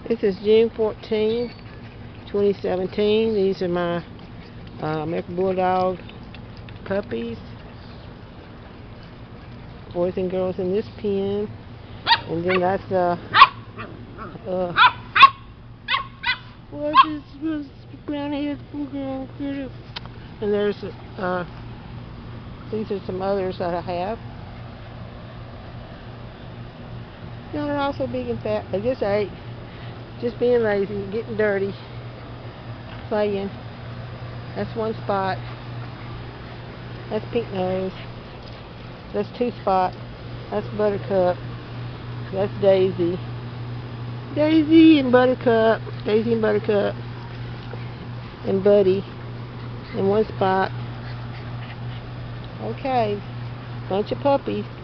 This is June 14, 2017. These are my American Bulldog puppies. Boys and girls in this pen. And then that's what is this brown head girl? And there's these are some others that I have. No, they're also big and fat. They just ate. Just being lazy, getting dirty, playing. That's one spot. That's Pink Nose. That's two spot. That's Buttercup. That's Daisy. Daisy and Buttercup. Daisy and Buttercup. And Buddy. In one spot. Okay. Bunch of puppies.